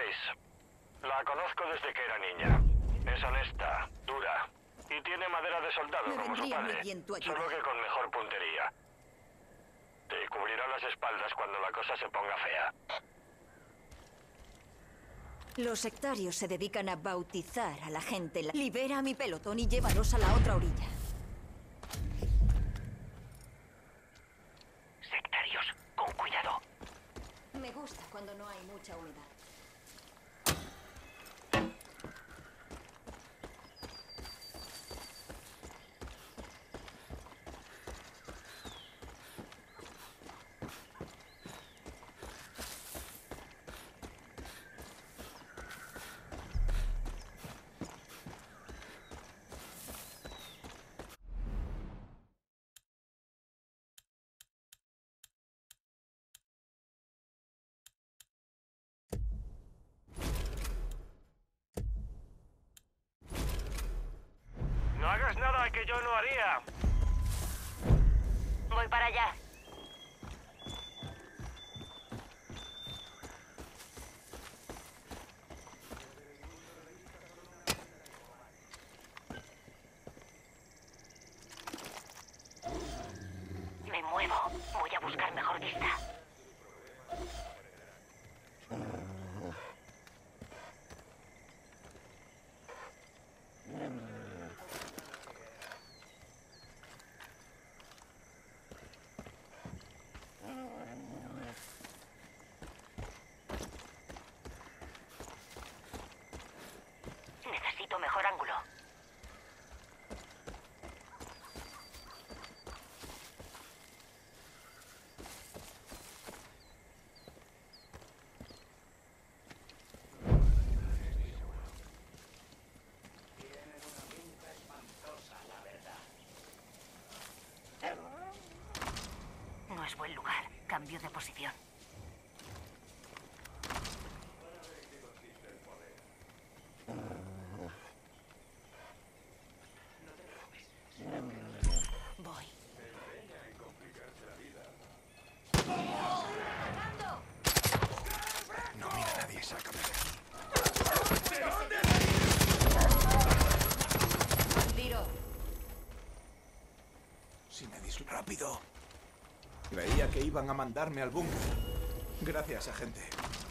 Alice. La conozco desde que era niña. Es honesta, dura y tiene madera de soldado Me como su vendría muy padre, bien tu ayuda. solo que con mejor puntería. Te cubrirá las espaldas cuando la cosa se ponga fea. Los sectarios se dedican a bautizar a la gente. Libera a mi pelotón y llévalos a la otra orilla. Sectarios, con cuidado. Me gusta cuando no hay mucha unidad. No hagas nada que yo no haría. Voy para allá. Me muevo. Voy a buscar mejor vista. Necesito mejor ángulo. No es buen lugar. Cambio de posición. Voy. No mira a nadie, sácame de aquí. Tiro. Si me rápido. Creía que iban a mandarme al búnker. Gracias, agente.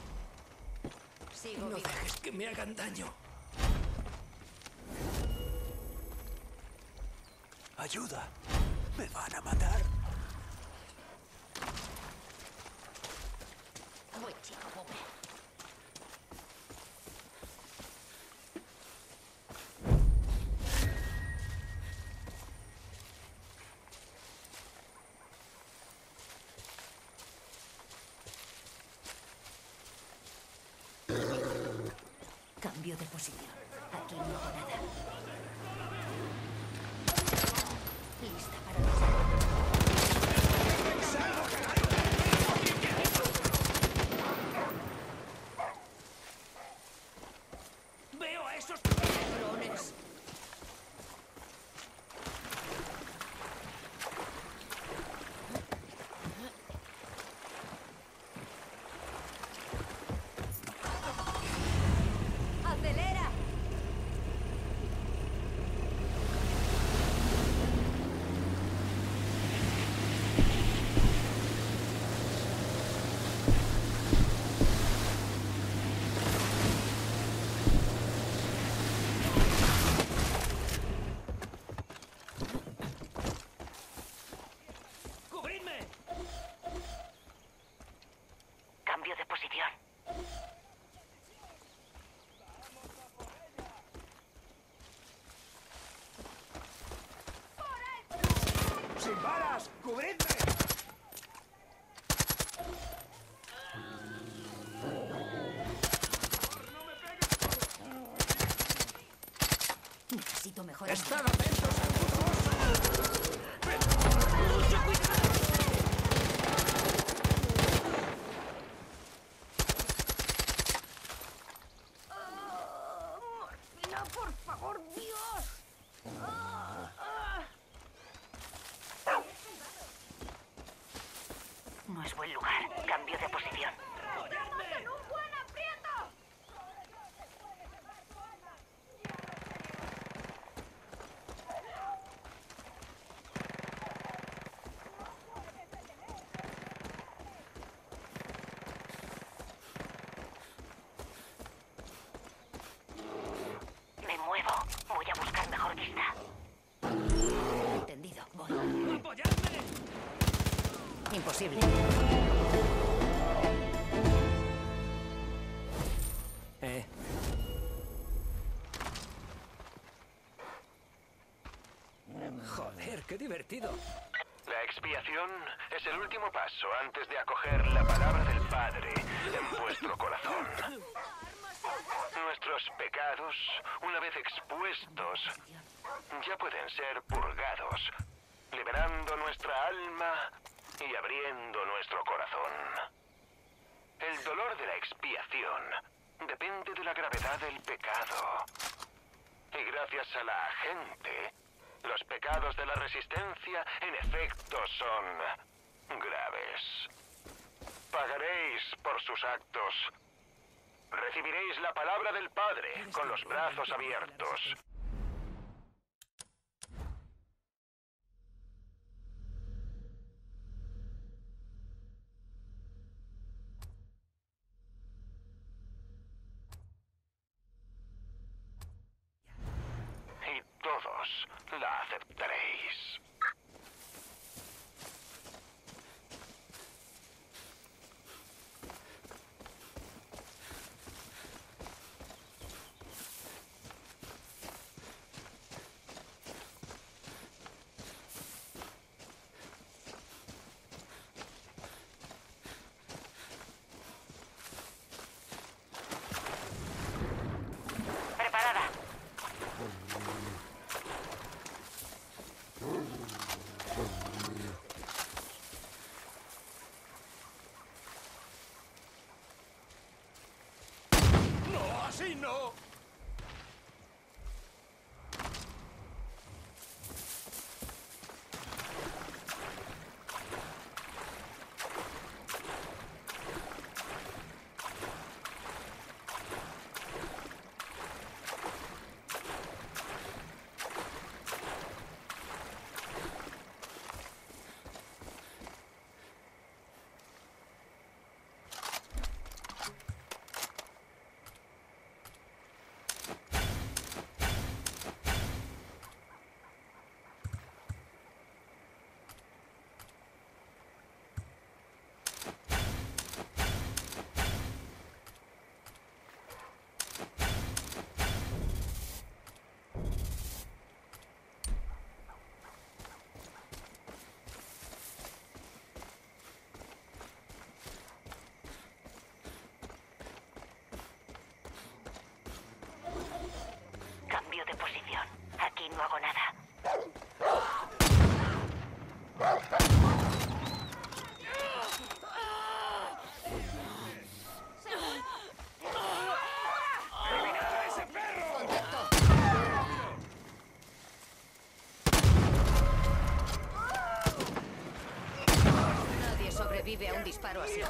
Sigo No viva. dejes que me hagan daño. Ayuda. Me van a matar. Voy, chico, pobre. Cambio de posición. Aquí no hago nada. Lista para los... ¡Veo a esos! cabrones. ¡Acelera! ¡Cubridme! Cambio de posición. ¡Sin balas! ¡Cubridme! Necesito mejorar. ¡Están atentos al futuro! Morfina, por favor, Dios. No es buen lugar. Cambio de posición. ¡Estamos en un buen aprieto! posible. Joder, qué divertido. La expiación es el último paso antes de acoger la palabra del Padre en vuestro corazón. Nuestros pecados, una vez expuestos, ya pueden ser purgados, liberando nuestra alma y abriendo nuestro corazón. El dolor de la expiación depende de la gravedad del pecado. Y gracias a la gente, los pecados de la resistencia en efecto son graves. Pagaréis por sus actos. Recibiréis la palabra del Padre con los brazos abiertos. Y todos la aceptaréis. Preparada. ¡No, así no! Cambio de posición. Aquí no hago nada. Nadie sobrevive a un disparo así.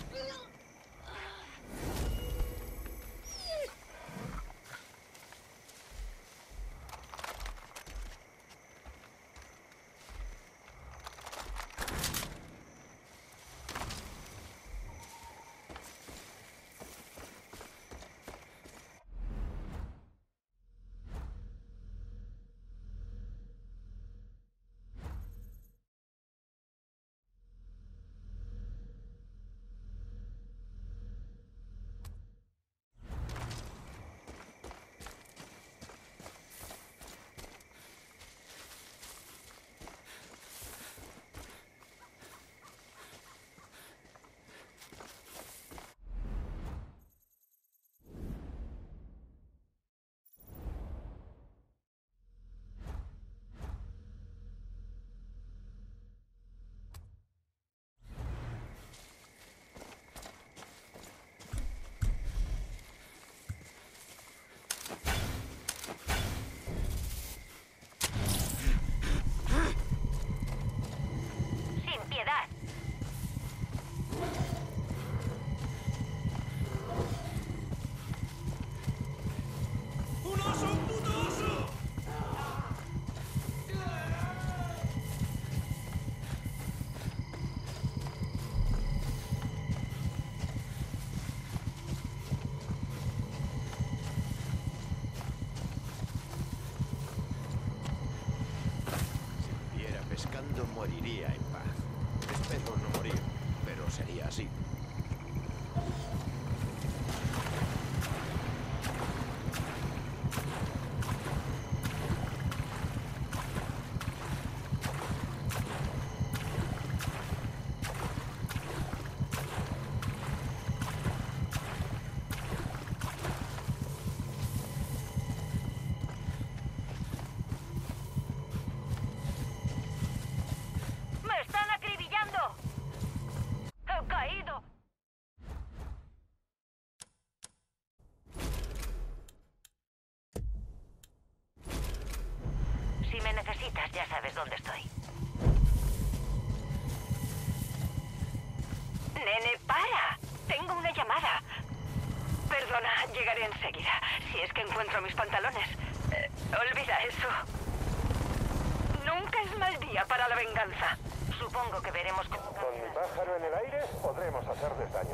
Sin piedad. ¡Un oso, un puto oso! Si muriera pescando, moriría en paz. Espero no morir. sería así. ¡Me están acribillando! ¡He caído! Si me necesitas, ya sabes dónde estoy. Nene, para. Tengo una llamada. Perdona, llegaré enseguida. Si es que encuentro mis pantalones. Olvida eso. Nunca es mal día para la venganza. Supongo que veremos cómo... Con mi pájaro en el aire podremos hacerles daño.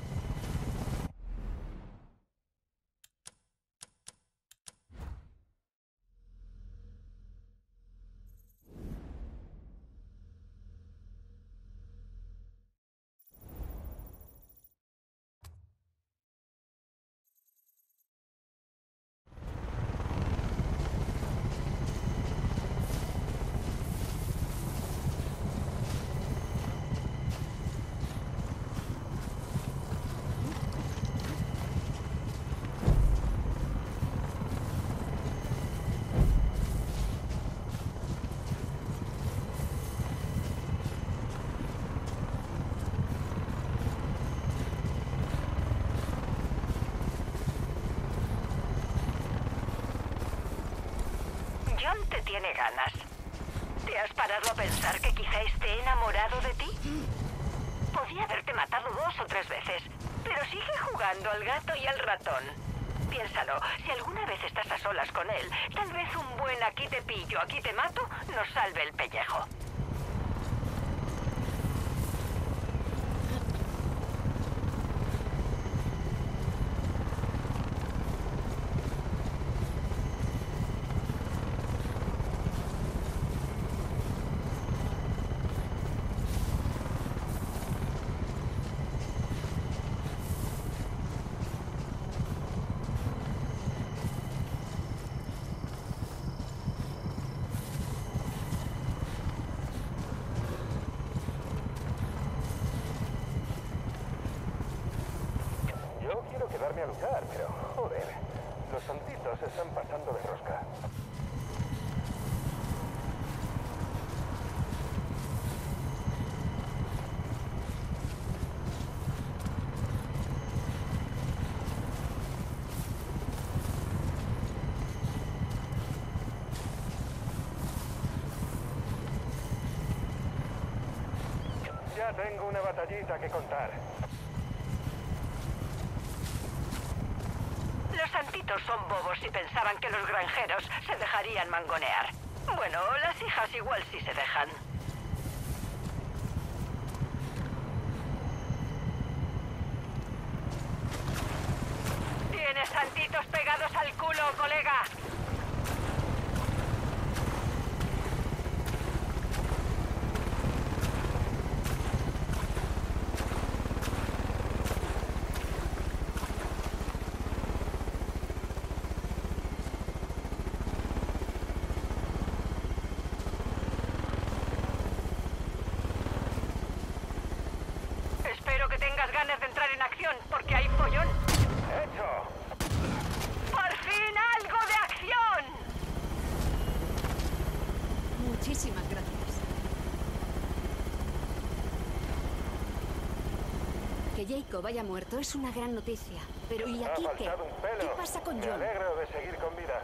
John te tiene ganas. ¿Te has parado a pensar que quizá esté enamorado de ti? Podía haberte matado 2 o 3 veces, pero sigue jugando al gato y al ratón. Piénsalo, si alguna vez estás a solas con él, tal vez un buen aquí te pillo, aquí te mato, nos salve el pellejo. Yo quiero quedarme a luchar, pero joder, los santitos se están pasando de rosca. Ya tengo una batallita que contar. Los santitos son bobos y pensaban que los granjeros se dejarían mangonear. Bueno, las hijas igual sí se dejan. Tienes santitos pegados al culo, colega. Espero que tengas ganas de entrar en acción, porque hay follón. ¡Hecho! ¡Por fin algo de acción! Muchísimas gracias. Que Jacob haya muerto es una gran noticia. Pero ¿y Ha aquí qué? faltado un pelo. ¿Qué pasa con Me John? alegro de seguir con vida.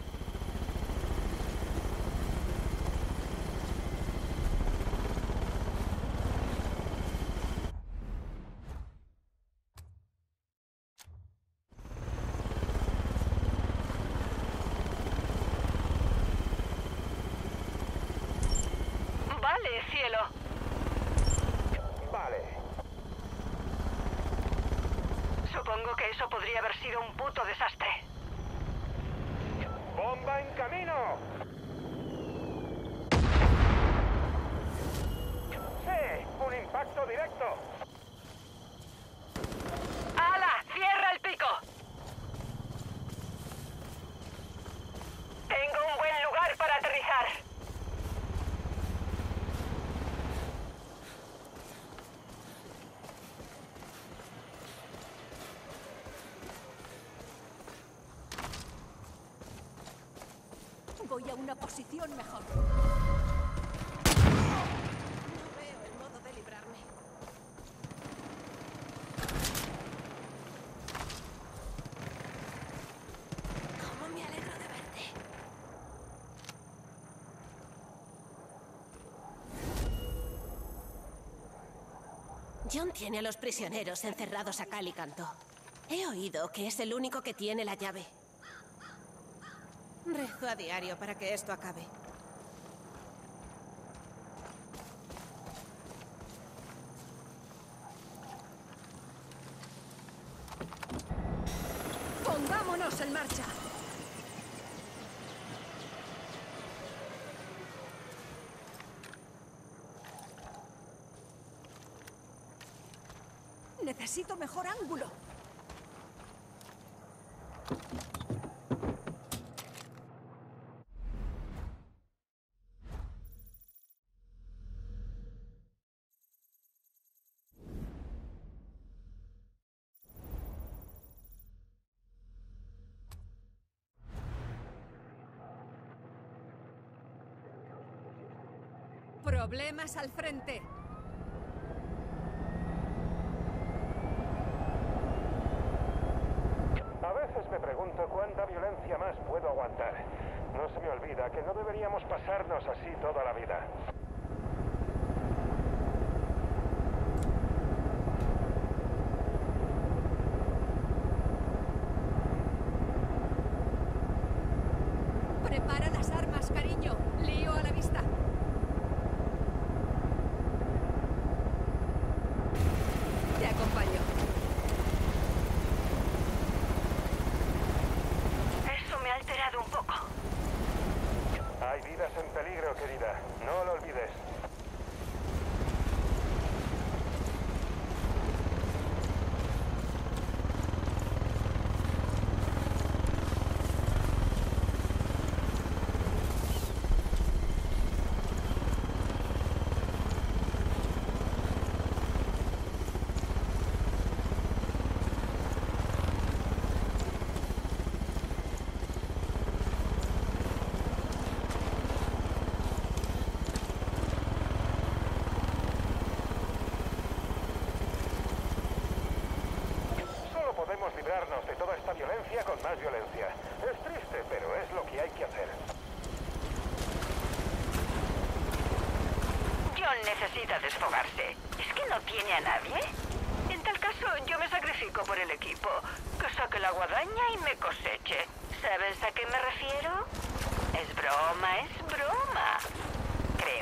Vale, cielo. Vale. Supongo que eso podría haber sido un puto desastre. ¡Bomba en camino! ¡Sí! ¡Un impacto directo! Voy a una posición mejor. No veo el modo de librarme. ¿Cómo me alegro de verte? John tiene a los prisioneros encerrados a cal y canto. He oído que es el único que tiene la llave. Rezo a diario para que esto acabe. ¡Pongámonos en marcha! Necesito mejor ángulo. Problemas al frente. A veces me pregunto cuánta violencia más puedo aguantar. No se me olvida que no deberíamos pasarnos así toda la vida. Prepara las armas, cariño. Lío a la vista. Te acompaño. Eso me ha alterado un poco. Hay vidas en peligro, querida. No lo olvides. Podemos librarnos de toda esta violencia con más violencia. Es triste, pero es lo que hay que hacer. John necesita desfogarse. ¿Es que no tiene a nadie? En tal caso, yo me sacrifico por el equipo. Que saque la guadaña y me coseche. ¿Sabes a qué me refiero? Es broma. Creo.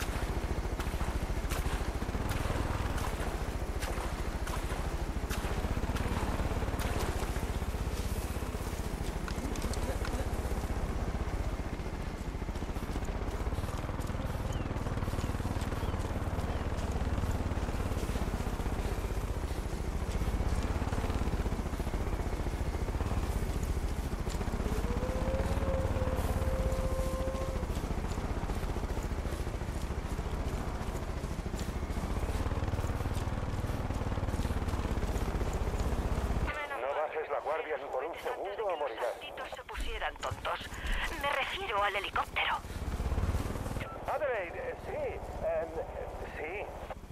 La guardia ni por un segundo o morirás. Los saltitos se pusieran tontos. Me refiero al helicóptero. Adelaide, sí. Sí.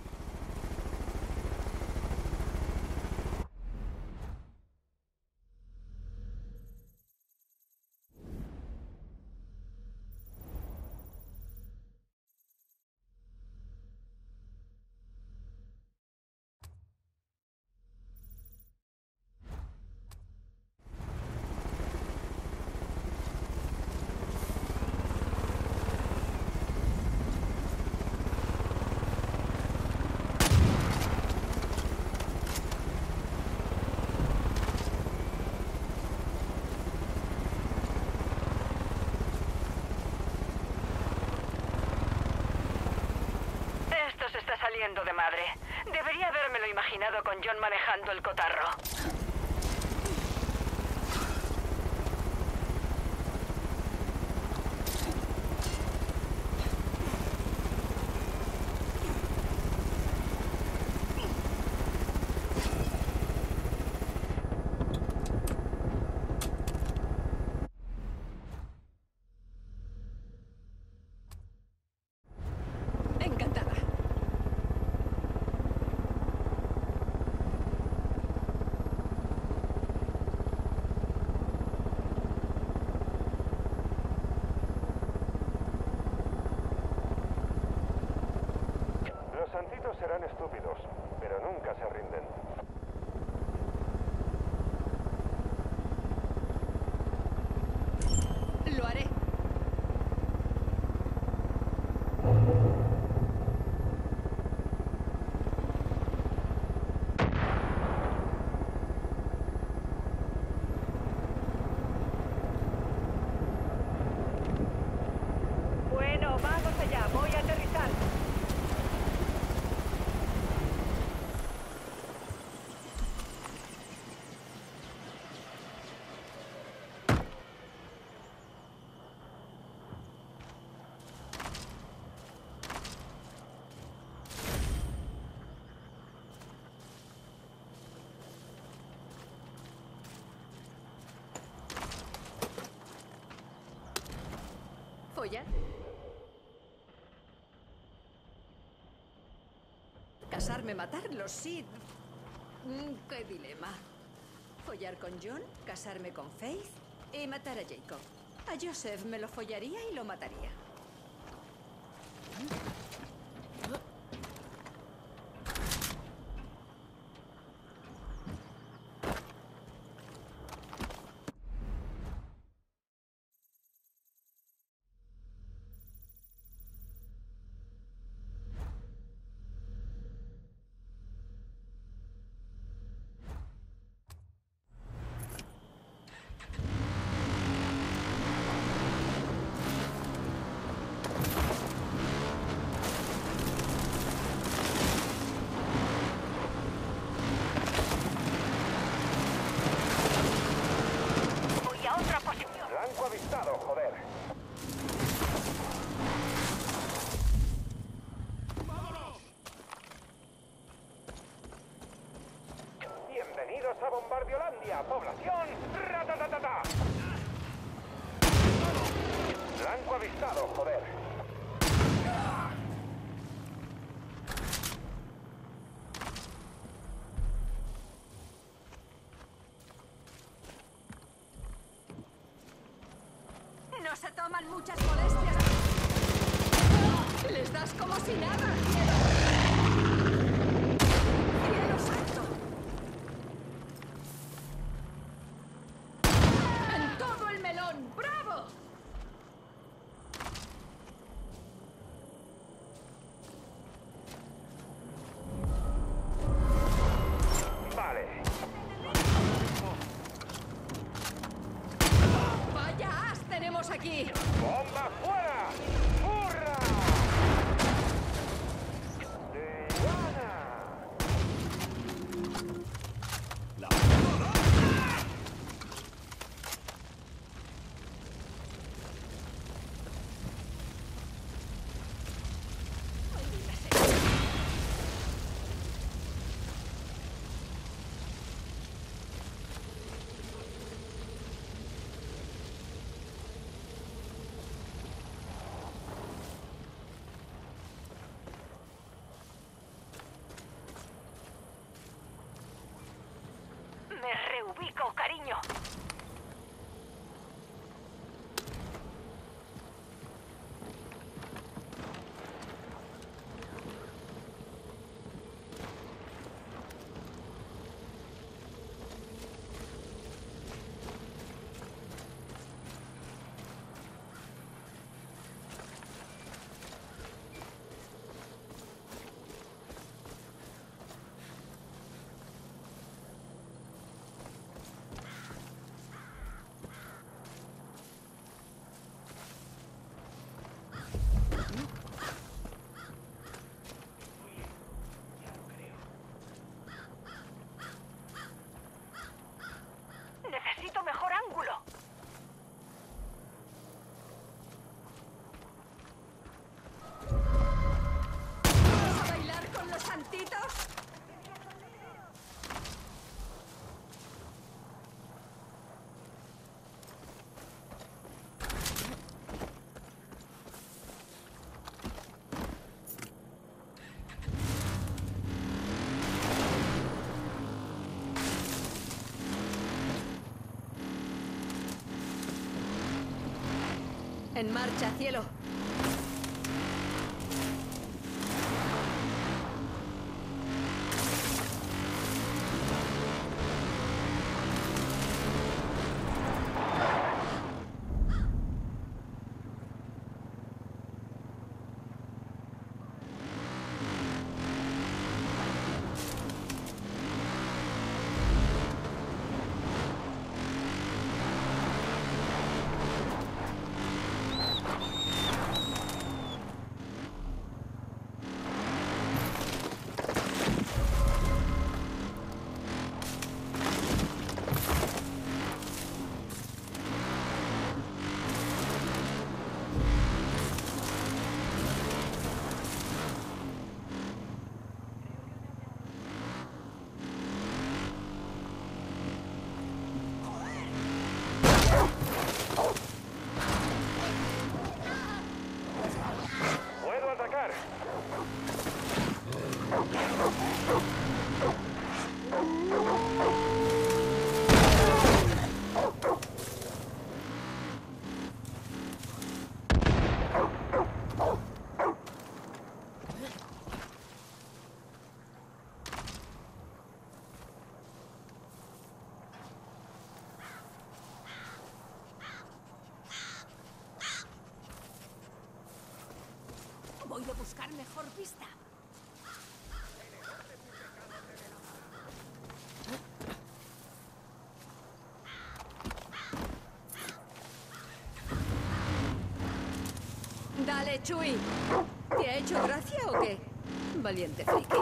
Saliendo de madre. Debería habérmelo imaginado con John manejando el cotarro. estúpidos, pero nunca se rinden. Lo haré. Bueno, vamos allá. Voy a aterrizar. ¿Follar? ¿Casarme, matar? Los Sith. ¡Qué dilema! ¿Follar con John? ¿Casarme con Faith? Y matar a Jacob. A Joseph me lo follaría y lo mataría. Voy a otra posición. Blanco avistado, joder. Bienvenidos a Bombardiolandia, población. ¡Ratatatata! Blanco avistado, joder. No se toman muchas molestias. Les das como si nada. ¡Cielo santo! ¡En todo el melón! ¡Bravo! Vale. ¡Vaya as tenemos aquí! ¡Bomba fuera! ¡Hurra! ¡Diana! Me reubico, cariño. Necesito mejor ángulo. ¿Vamos a bailar con los santitos? En marcha, cielo. podido buscar mejor vista. Dale, Chui. ¿Te ha hecho gracia o qué? Valiente friki.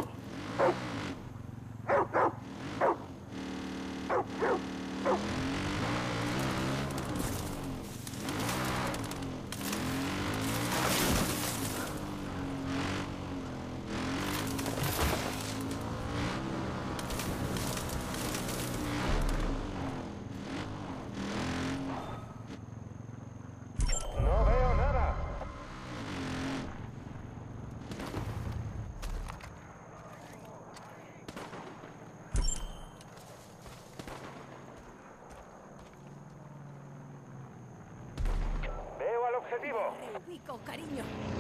No veo nada. Veo al objetivo. Reubico, cariño.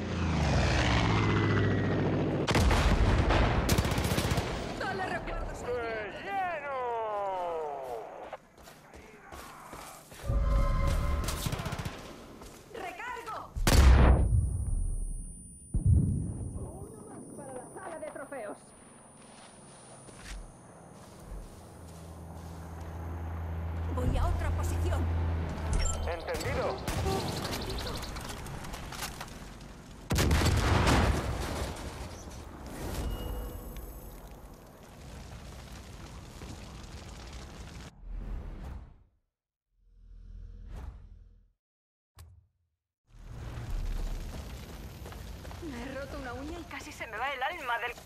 Dale recuerdos. ¡Lleno! ¡Recargo! Uno más para la sala de trofeos. Voy a otra posición. ¿Entendido? Me he roto una uña y casi Se me va el alma del...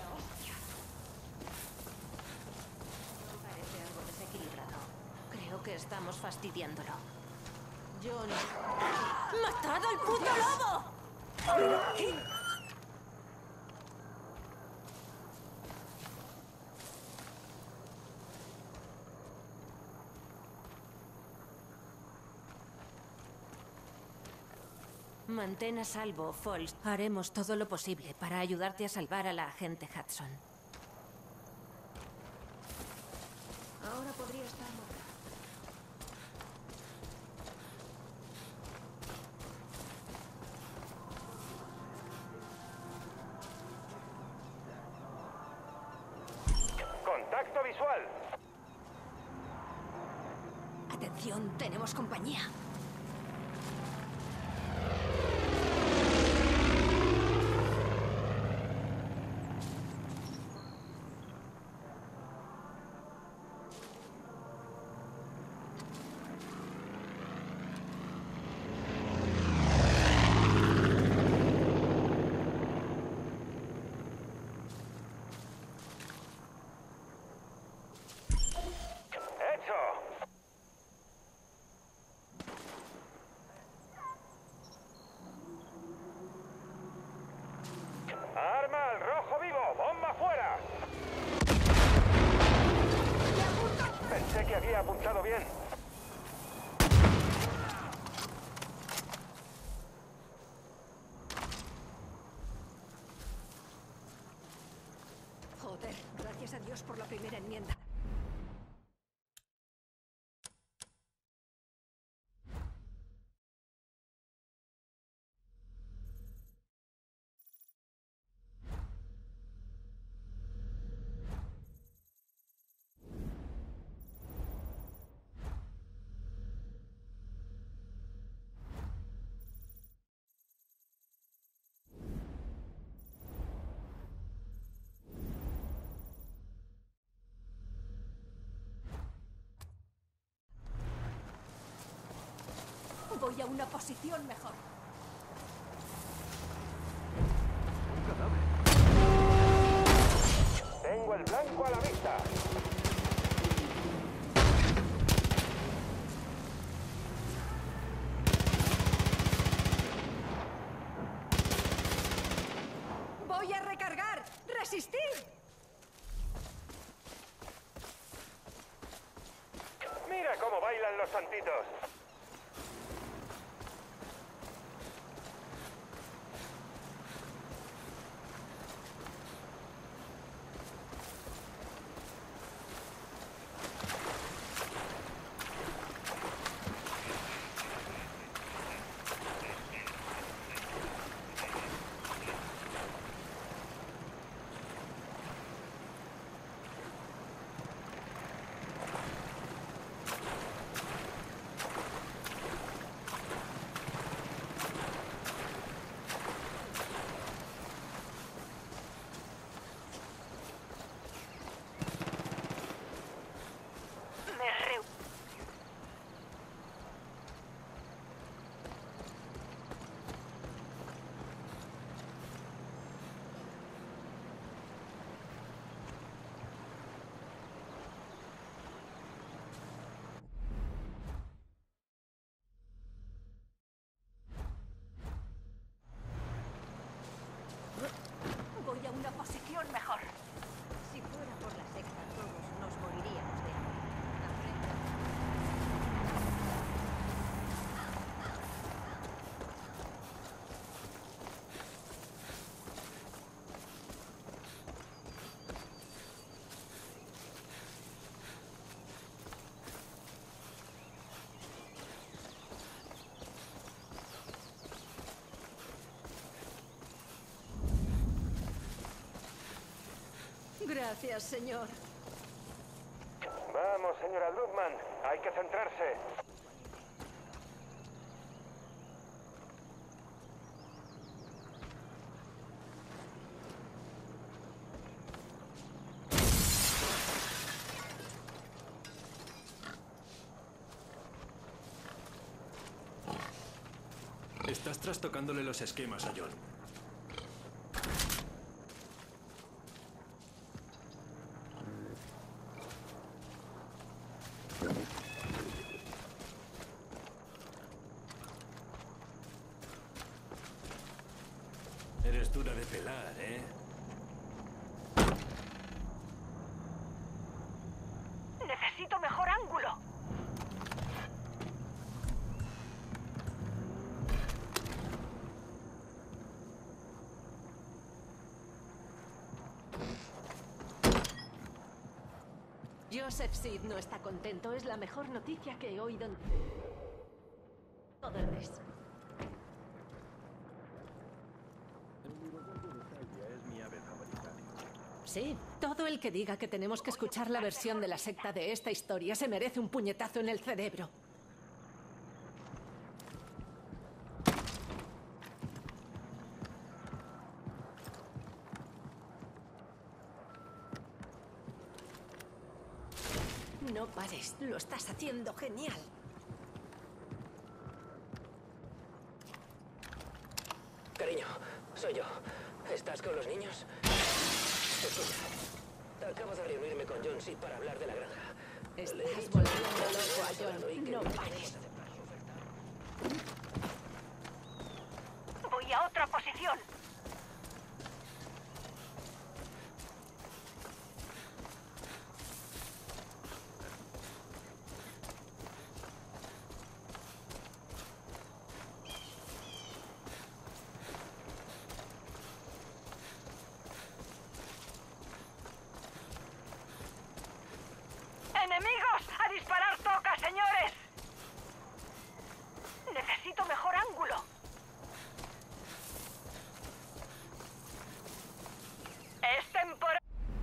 Parece algo desequilibrado. Creo que estamos fastidiándolo. John. ¡Matado al puto lobo! ¿Pero qué? Mantén a salvo, Falls. Haremos todo lo posible para ayudarte a salvar a la agente Hudson. ahora podría estar muerta. Contacto visual. Atención, tenemos compañía. ¡Hecho! ¡Arma al rojo vivo! ¡Bomba fuera! Pensé que había apuntado bien. Joder, gracias a Dios por la primera enmienda. Voy a una posición mejor. Tengo el blanco a la vista. ¡Voy a recargar! ¡Resistir! Mira cómo bailan los santitos. Gracias, señor. Vamos, señora Druckmann. Hay que centrarse. Estás trastocándole los esquemas a John. Eres dura de pelar, ¿eh? Necesito mejor ángulo. Joseph Seed no está contento. Es la mejor noticia que he oído en todo el mes. Sí, todo el que diga que tenemos que escuchar la versión de la secta de esta historia se merece un puñetazo en el cerebro. No pares, lo estás haciendo genial. Cariño, soy yo. ¿Estás con los niños? Escucha, acabo de reunirme con John Seed para hablar de la granja. Estás volviendo loco a John. No pares. Voy a otra posición. ¡Enemigos! ¡A disparar toca, señores! Necesito mejor ángulo. Es temporada.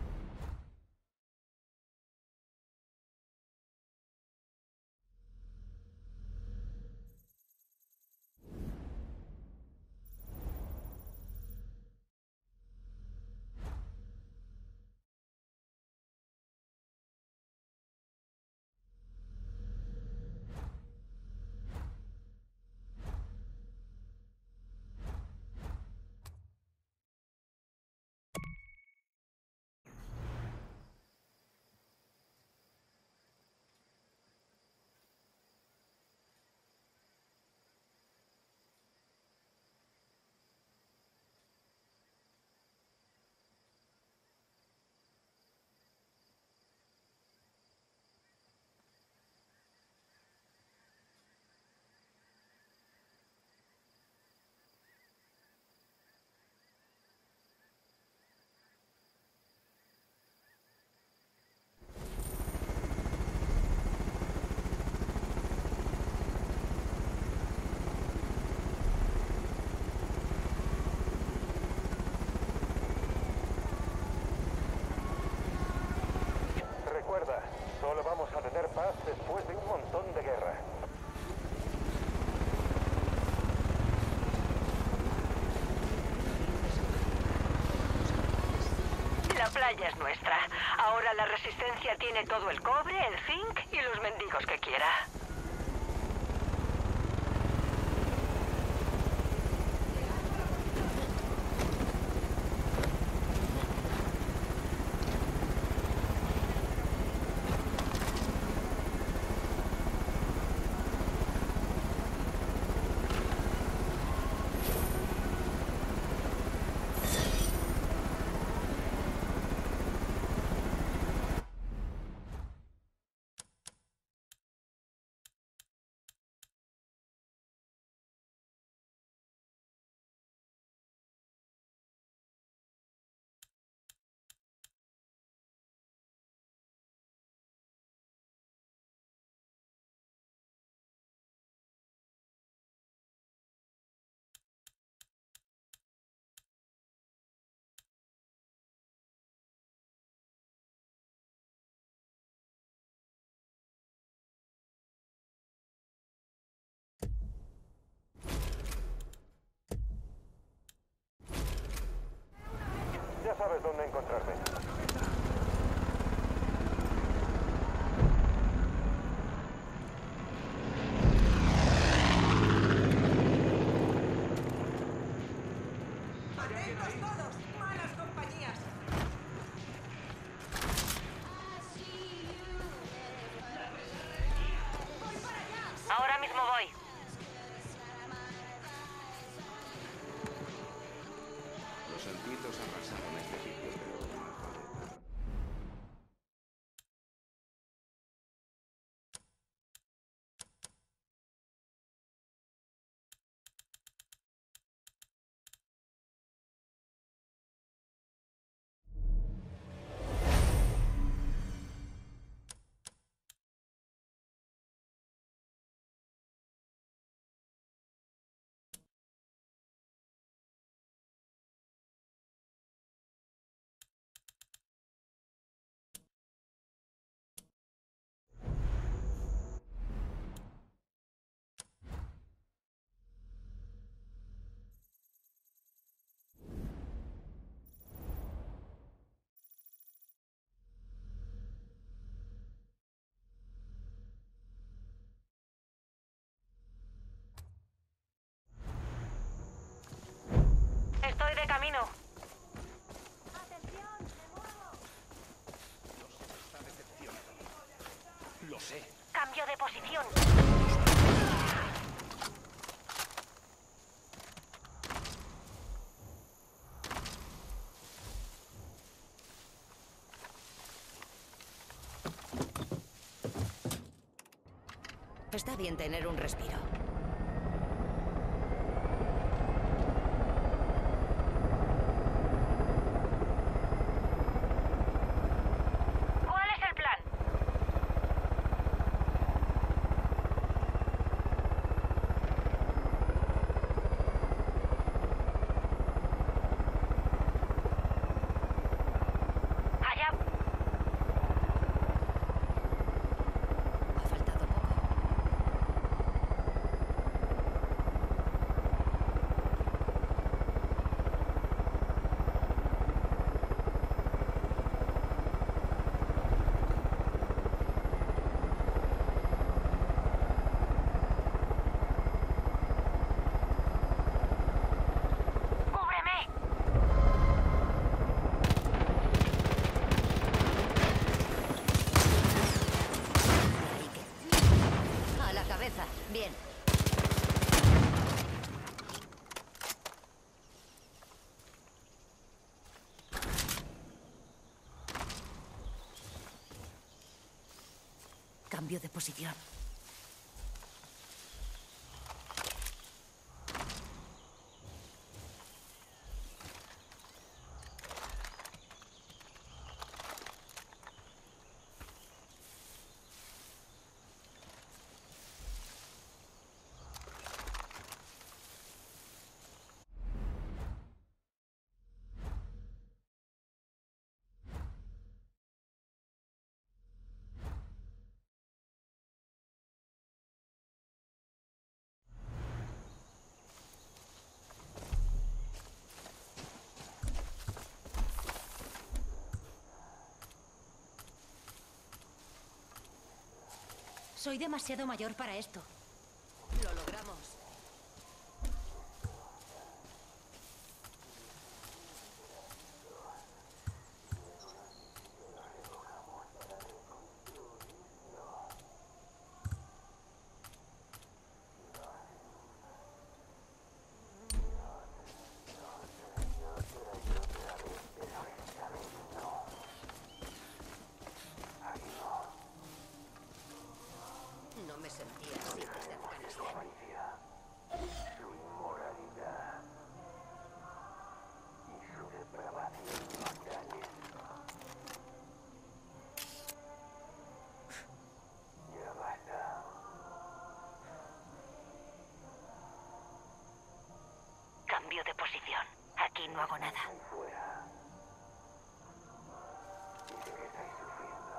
Recuerda, solo vamos a tener paz después de un montón de guerra. La playa es nuestra. Ahora la Resistencia tiene todo el cobre, el zinc y los mendigos que quiera. sabes dónde encontrarme. ¡Atentos todos! ¡Malas compañías! Ahora mismo voy. Los elfitos arrasaron este sitio, pero más vale. Estoy de camino. Lo sé. Cambio de posición. Está bien tener un respiro. ¿Cuál es el plan? Allá. Ha faltado poco. ¡Cúbreme! A la cabeza. Bien. Cambio de posición. Soy demasiado mayor para esto. Lo logramos. No me sentía así desde Afganistán. Su inmoralidad y su depravación mortales. Ya basta. Cambio de posición. Aquí no hago nada. Ahí fuera. Dice que estáis sufriendo.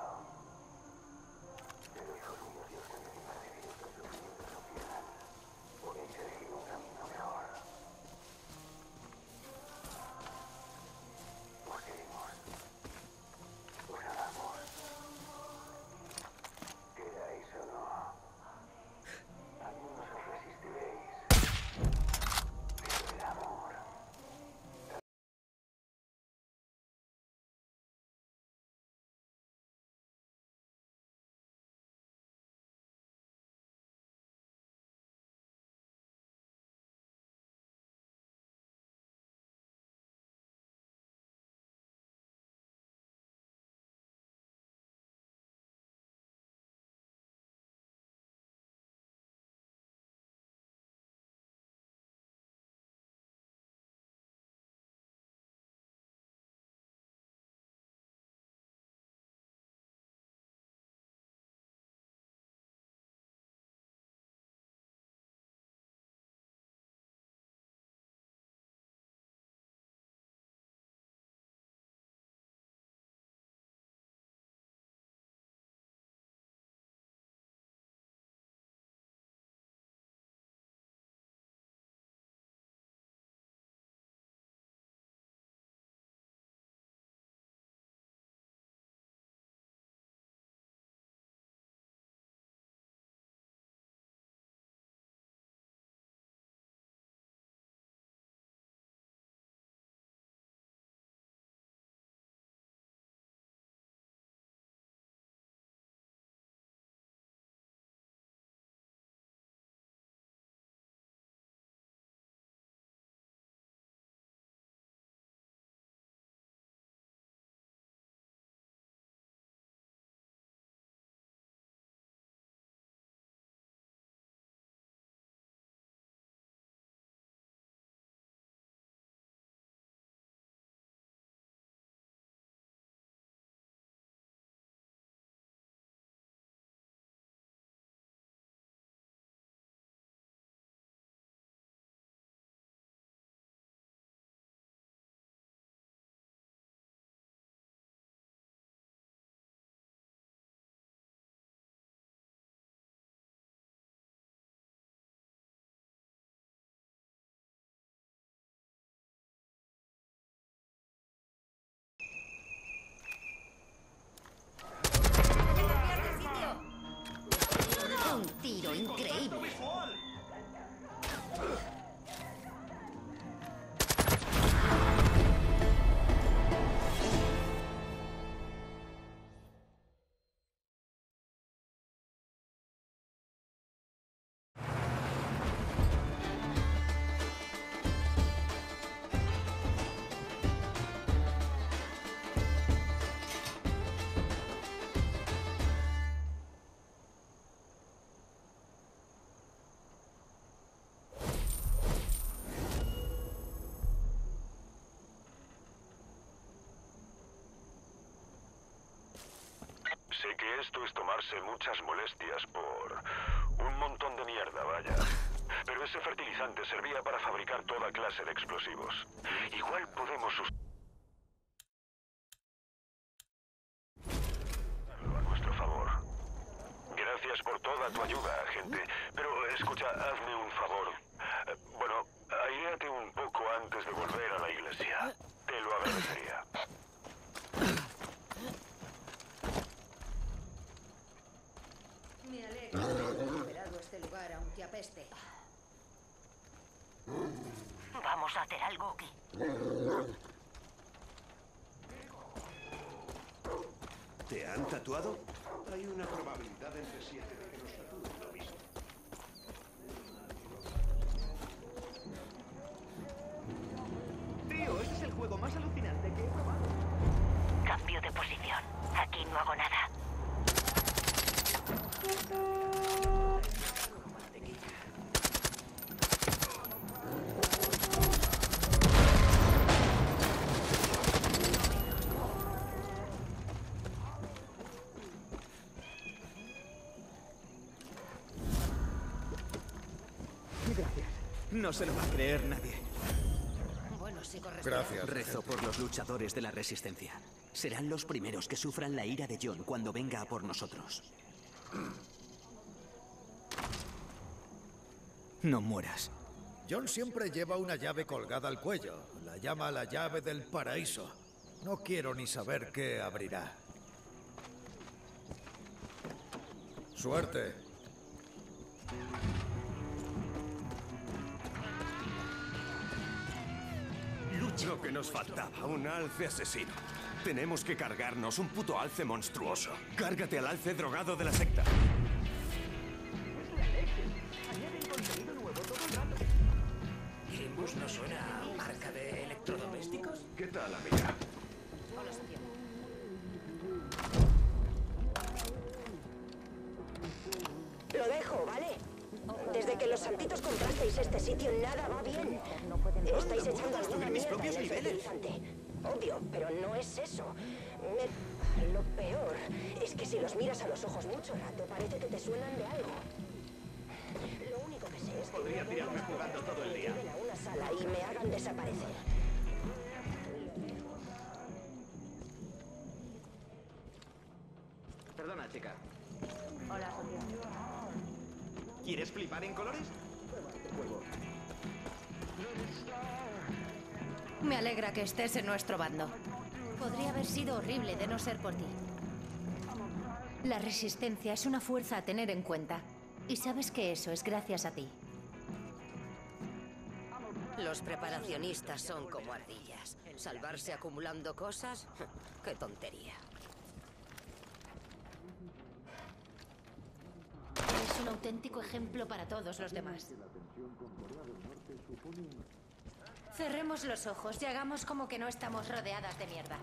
Pero hijos míos, Dios te encima de que estos sufrimientos no pierdan. Podéis elegir un camino mejor. Porque horrible. Sé que esto es tomarse muchas molestias por un montón de mierda, vaya. Pero ese fertilizante servía para fabricar toda clase de explosivos. Igual podemos usarlo a nuestro favor. Gracias por toda tu ayuda, agente. Pero escucha, hazme un favor. Bueno, airéate un poco antes de volver a la iglesia. Te lo agradecería. Me alegro de haber recuperado este lugar, aunque apeste. ¿Vamos a hacer algo o qué? ¿Te han tatuado? Hay una probabilidad entre 7 de que nos tatúen lo mismo. Tío, este es el juego más alucinante que he probado. Cambio de posición. Aquí no hago nada. Gracias. No se lo va a creer nadie. Bueno, sigo respirando. Gracias. Rezo por los luchadores de la Resistencia. Serán los primeros que sufran la ira de John cuando venga a por nosotros. No mueras. John siempre lleva una llave colgada al cuello. La llama la llave del paraíso. No quiero ni saber qué abrirá. Suerte. Lo que nos faltaba, un alce asesino. Tenemos que cargarnos un puto alce monstruoso. Cárgate al alce drogado de la secta. Es la leche. Añaden contenido nuevo todo el rato. ¿Limbus no suena a marca de electrodomésticos? ¿Qué tal, amiga? Hola, Santiago. Lo dejo, ¿vale? Desde que los santitos comprasteis este sitio, nada va bien. Estáis echando alguna mis mierda propios en el niveles. fertilizante. Obvio, pero no es eso. Lo peor es que si los miras a los ojos mucho rato, parece que te suenan de algo. Lo único que sé es que Podría tirarme jugando todo el día. lleven a una sala y me hagan desaparecer. Perdona, chica. Hola, Santiago. ¿Quieres flipar en colores? Me alegra que estés en nuestro bando. Podría haber sido horrible de no ser por ti. La resistencia es una fuerza a tener en cuenta. Y sabes que eso es gracias a ti. Los preparacionistas son como ardillas. Salvarse acumulando cosas, qué tontería. Es un auténtico ejemplo para todos los demás. Cerremos los ojos y hagamos como que no estamos rodeadas de mierda.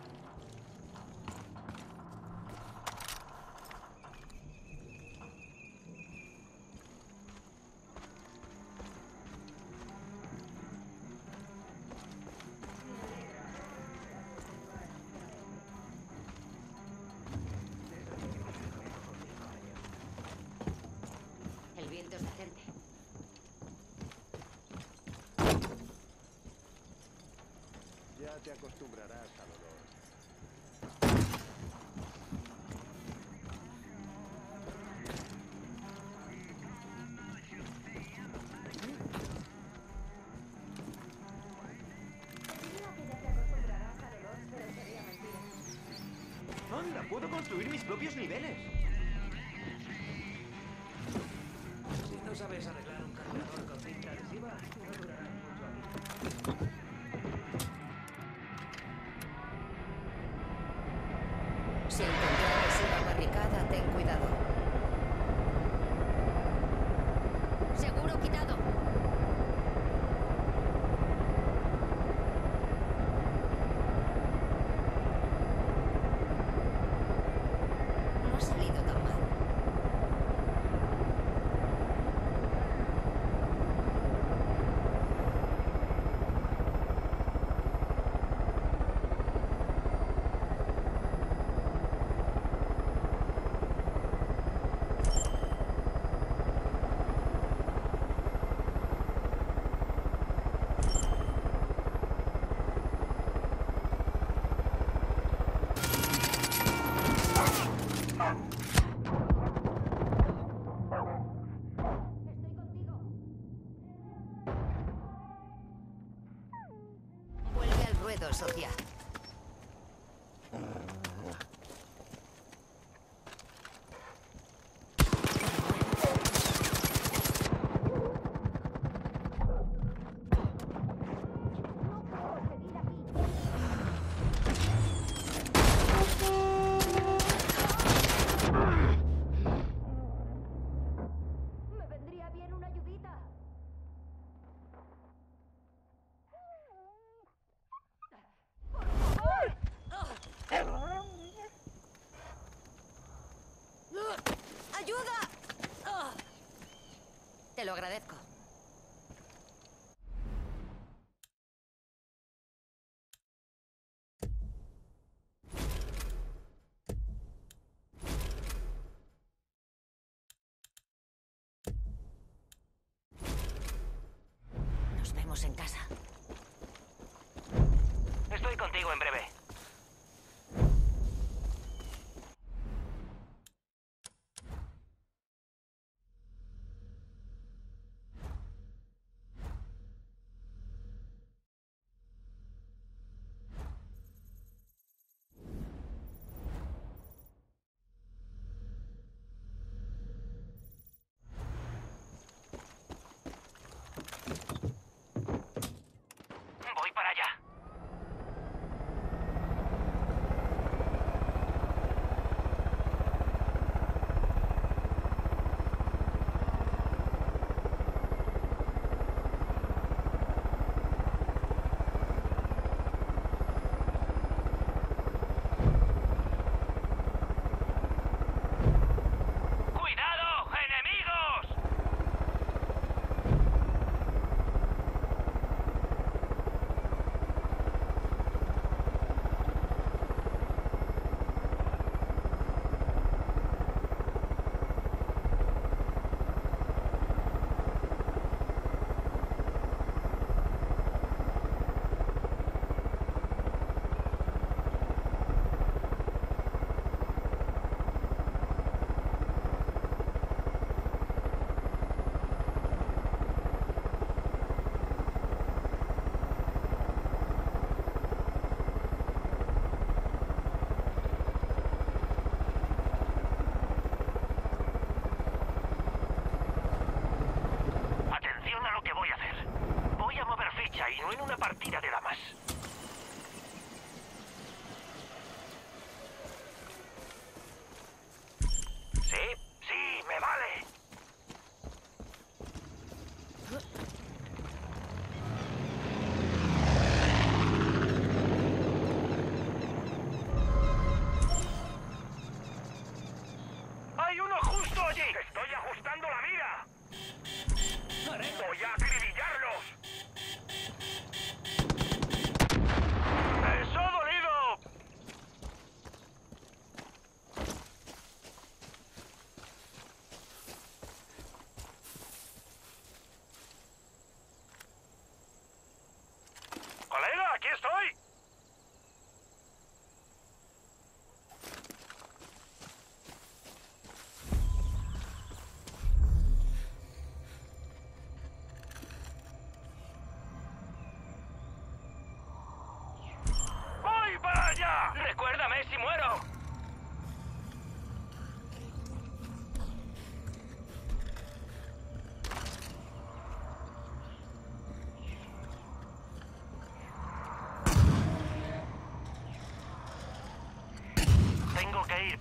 El viento es decente. Ya te acostumbrarás al olor. Anda, puedo construir mis propios niveles. Si nos sabes arreglar un cargador con cinta adhesiva, no durará mucho aquí. Si encontrares una barricada, ten cuidado. Seguro quitado. No ha salido tan mal. Vuelve al ruedo, Sofía. Me vendría bien una ayudita. ¡Ayuda! Te lo agradezco. Nos vemos en casa. Estoy contigo en breve. Voy para allá. ¡Cuidado, enemigos! Atención a lo que voy a hacer. Voy a mover ficha y no en una partida de damas. Sí, sí, me vale. ¡Hay uno justo allí! ¡Estoy ajustando la mira! ¡Voy a acribillarlos!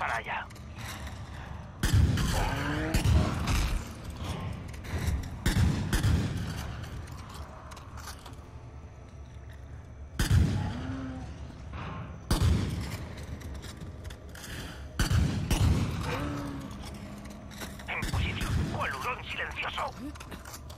para allá. En posición. ¡Cual hurón silencioso!